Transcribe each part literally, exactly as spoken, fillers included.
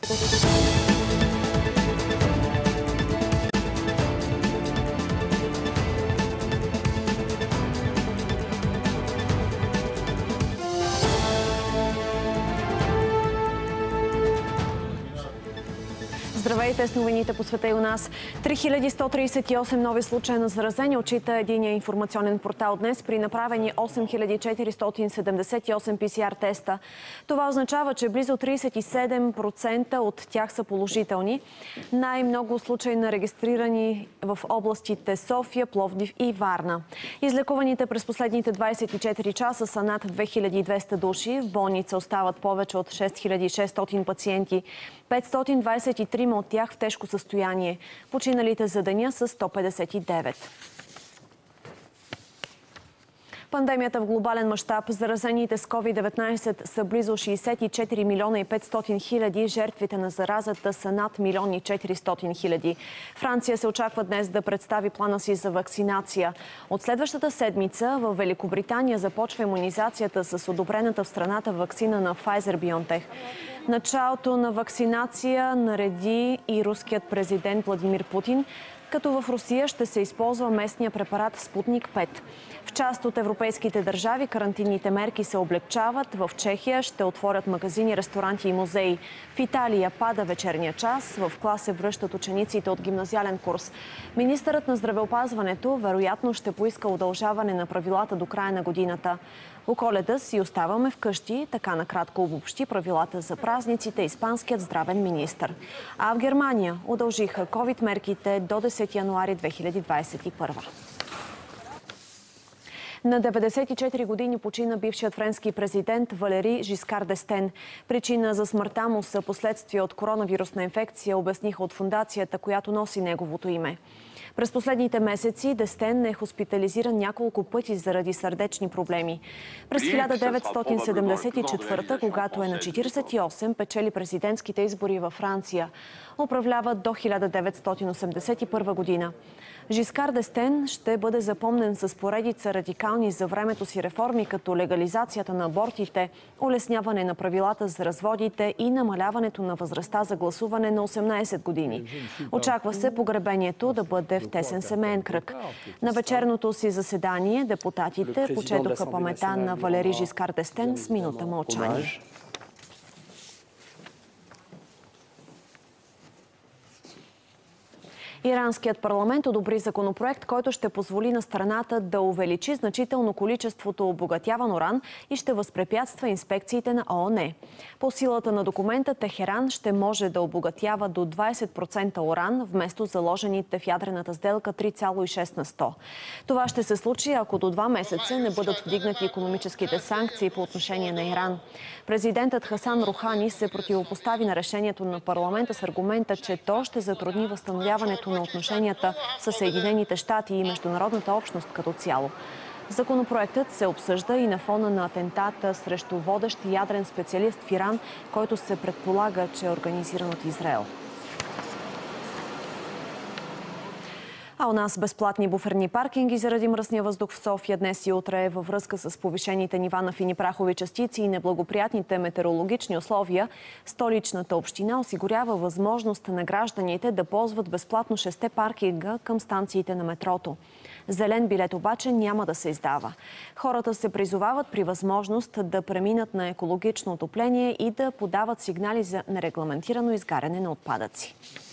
Здравейте с новините по света и у нас. три хиляди сто тридесет и осем нови случая на заразени отчита единия информационен портал днес при направени осем хиляди четиристотин седемдесет и осем пи си ар теста. Това означава, че близо тридесет и седем процента от тях са положителни. Най-много случаи на регистрирани в областите София, Пловдив и Варна. Излекуваните през последните двадесет и четири часа са над две хиляди и двеста души. В болница остават повече от шест хиляди и шестстотин пациенти. петстотин двадесет и три от тях в тежко състояние. Починалите за деня са сто петдесет и девет. Пандемията в глобален мащаб. Заразените с ковид деветнадесет са близо шейсет и четири милиона и петстотин хиляди. Жертвите на заразата са над милион и четиристотин хиляди. Франция се очаква днес да представи плана си за вакцинация. От следващата седмица в Великобритания започва имунизацията с одобрената в страната вакцина на Pfizer-BioNTech. Началото на вакцинация нареди и руският президент Владимир Путин, като в Русия ще се използва местния препарат Спутник пет. В част от европейските държави карантинните мерки се облегчават. В Чехия ще отворят магазини, ресторанти и музеи. В Италия пада вечерния час. В клас се връщат учениците от гимназиален курс. Министърът на здравеопазването вероятно ще поиска удължаване на правилата до края на годината. По Коледа си оставаме вкъщи, така накратко обобщи правилата за празниците испанският здравен министър. А в Германия удължиха ковид мерките до десети януари две хиляди двадесет и първа. На деветдесет и четири години почина бившият френски президент Валери Жискар д'Естен. Причина за смъртта му са последствия от коронавирусна инфекция, обясниха от фондацията, която носи неговото име. През последните месеци д'Естен е хоспитализиран няколко пъти заради сърдечни проблеми. През хиляда деветстотин седемдесет и четвърта, когато е на четиридесет и осем, печели президентските избори във Франция. Управлява до хиляда деветстотин осемдесет и първа година. Жискар д'Естен ще бъде запомнен с поредица радикални за времето си реформи, като легализацията на абортите, улесняване на правилата за разводите и намаляването на възрастта за гласуване на осемнадесет години. Очаква се погребението да бъде в тесен семейен кръг. На вечерното си заседание депутатите почетоха паметта на Валери Жискар д'Естен с минута мълчание. Иранският парламент одобри законопроект, който ще позволи на страната да увеличи значително количеството обогатяван уран и ще възпрепятства инспекциите на ООН. По силата на документа Техеран ще може да обогатява до двадесет процента уран, вместо заложените в ядрената сделка три цяло и шест на сто. Това ще се случи, ако до два месеца не бъдат вдигнати икономическите санкции по отношение на Иран. Президентът Хасан Рухани се противопостави на решението на парламента с аргумента, че то ще затрудни възстановяването на отношенията с Съединените щати и международната общност като цяло. Законопроектът се обсъжда и на фона на атентата срещу водещ ядрен специалист в Иран, който се предполага, че е организиран от Израел. А у нас безплатни буферни паркинги заради мръсния въздух в София днес и утре във връзка с повишените нива на фини прахови частици и неблагоприятните метеорологични условия. Столичната община осигурява възможност на гражданите да ползват безплатно шесте паркинга към станциите на метрото. Зелен билет обаче няма да се издава. Хората се призовават при възможност да преминат на екологично отопление и да подават сигнали за нерегламентирано изгаряне на отпадъци.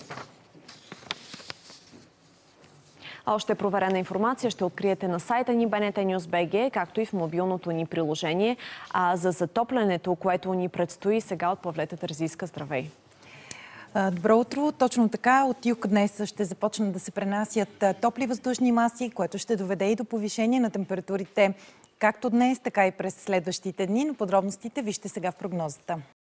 Още проверена информация ще откриете на сайта ни би ен те нюз точка би джи, както и в мобилното ни приложение. А за затоплянето, което ни предстои, сега от Павлета Терзийска. Здравей! Добро утро! Точно така, от юг днес ще започнат да се пренасят топли въздушни маси, което ще доведе и до повишение на температурите както днес, така и през следващите дни. Но подробностите вижте сега в прогнозата.